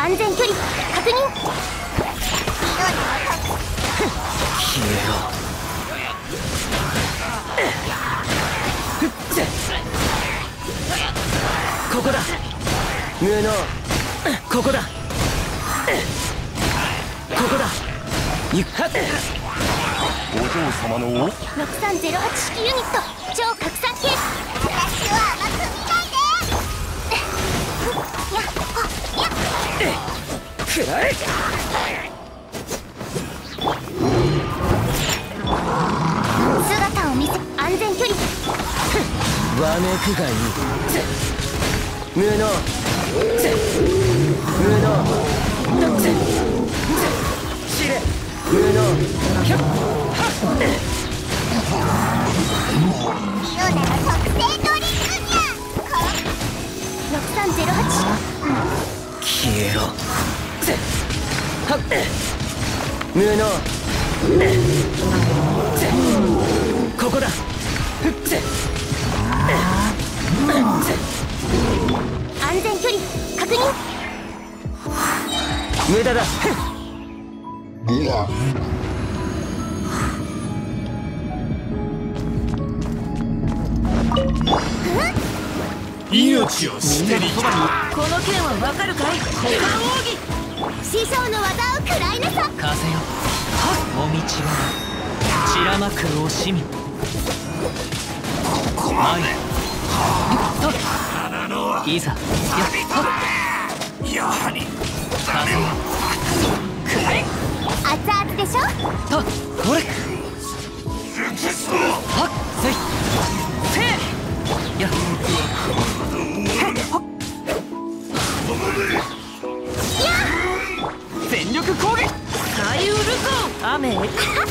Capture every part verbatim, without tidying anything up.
安全距離確認。 消えろ。ここだ。無能。ここだ。ここだ。ゆっはっ。 お嬢様のろくさんゼロはち式ユニット超拡散系。私は甘く見ないで。やっやっくらえ。 姿を見せ。安全距離。 わめくがいい。無能。無能。知れ。無能。ひゃっはっ。 リオネの特製ドリンクにゃ。ろくさんゼロはち。 消えろ。はっ。無能。ここだ。 安全距離確認。 無駄だ。 命を捨てに来た。 この剣はわかるかい？股間奥義。 師匠の技を食らいなさ。 風よ。お道は散らまく惜しみ。前といざ。やっやはり風よ。くらえ。 熱々でしょ。 とほれ。はっせいせい。やっ全力攻撃。 サイウルコン雨。 前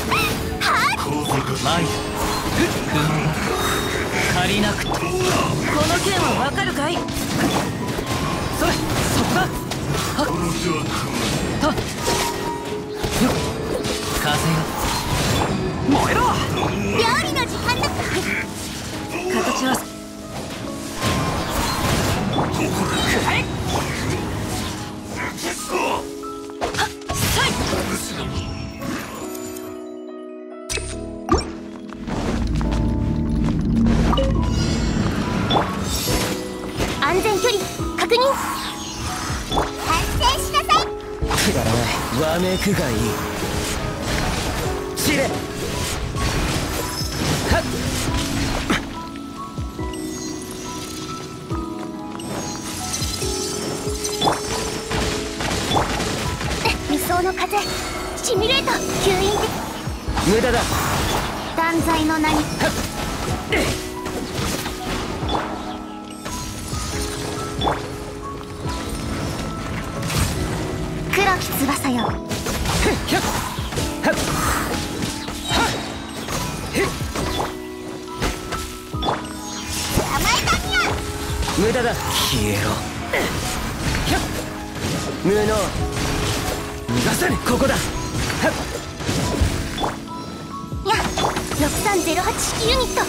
雲が借りなくて。 この剣はわかるかい？ それそこだ。はっとよっ風よ燃えろ。 料理の時間だ。 形はくらえ。 はっさい。 安全距離確認。反省しなさい。 くだらないわめくがいい。知れ。はっ。 理想の風シミュレート吸引的。 無駄だ。 断罪の名に。 はっ。 黒き翼よ。 ひゃっはっはっへっ。 甘えたにゃ。 無駄だ。消えろ。ひゃっ無能。逃がさね。ここだ。はっ。 やろくさんゼロはち式ユニット。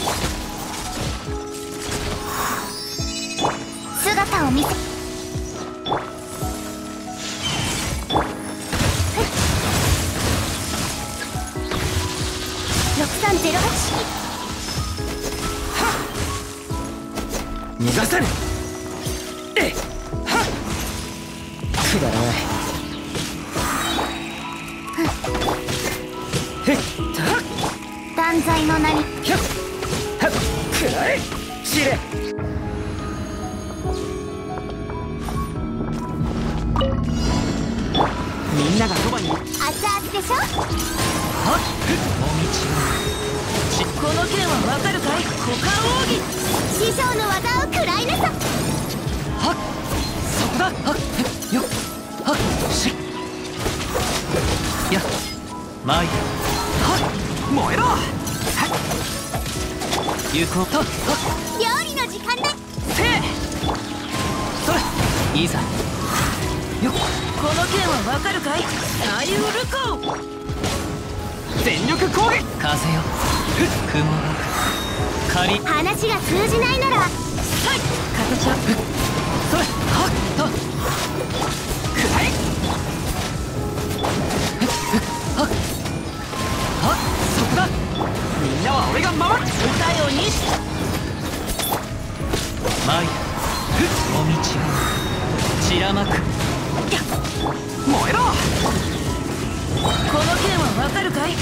姿を見せ。ろくさんゼロはち式。 逃がさねえ。はっ。くだらない。へっ。はっ。 断罪の名に。 ひゃっはっ。くらえ。知れ。みんながそばに。 熱々でしょ。 はっ。お道この剣はわかるかい？股間奥義。 師匠の技を食らいなさ。 はっ。そこだ。はっ。よっ。はっ。しやっ。前へ。はっ。燃えろ。はっ。行こうと。はっ。 料理の時間だ。 せい。それ。いざ。よっ。 この剣はわかるかい？サイウルコン。 全力攻撃。風よ。雲が仮。 話が通じないなら。 はい形はそれ。はっと。くらえ。 は俺が守る。 歌よにマイヤお道が散らまく。燃えろ。 この剣はわかるかい。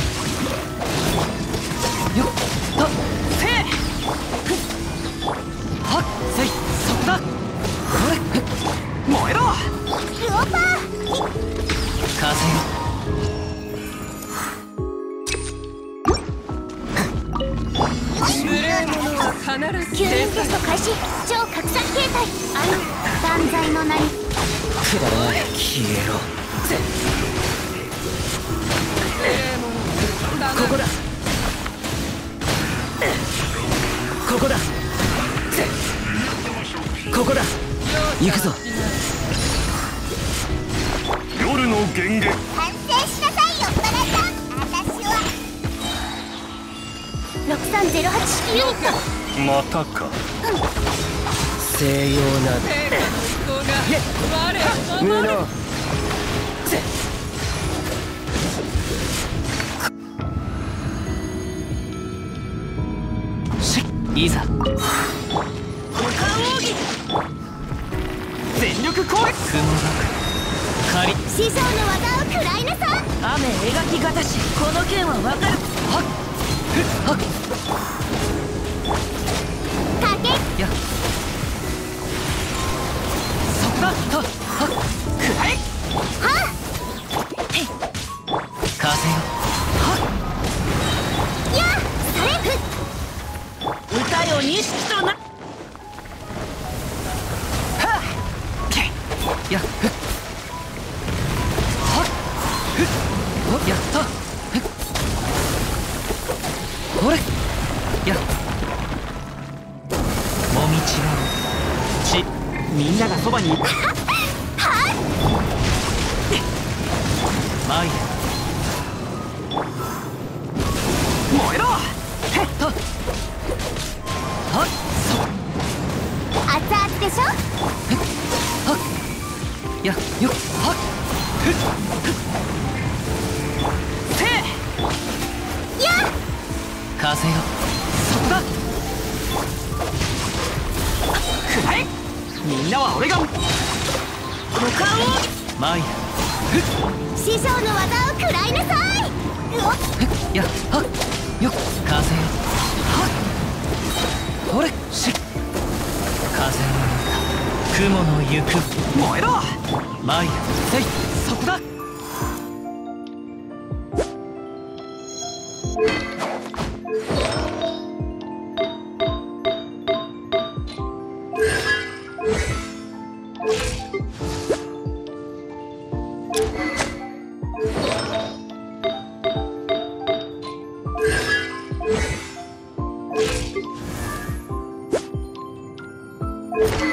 よっはっせいはっせいそこだ。これ燃えろ。 クオパー風よ無礼者は必ず吸引テスト開始。超拡散形態あの断罪の名に。 くだらない。消えろ。ここだここだここだ。行くぞ。 夜の源源。 反省しなさいよっぱらさん。私はろくさんゼロはち式ユニット。 またか。 西洋な我を守る。 しいざ無冠奥義。 全力攻撃。雲が仮師匠の技を食らいなさい。 雨描きがたし。この剣はわかる。 はっはっかけやそこだ。はっはっくらえ。 は風よはっっやそれふっ歌よ錦とな。 はっけやふっはっふっおやったふっほれやもみちはちみんながそばにいる。マイヤ燃えろ。へっはっはっそ熱々でしょ。 はっやよっはっふっふっせいや風よそこだ。くらえ。みんなは俺が無冠奥義。 マイヤ師匠の技を食らいなさい。うおっふっやはっよっ風よはっほれし風の中雲の行く。燃えろ。マイヤせいそこだ。 う